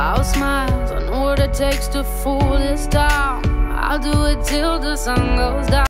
I'll smile, I know what it takes to fool this town. I'll do it till the sun goes down.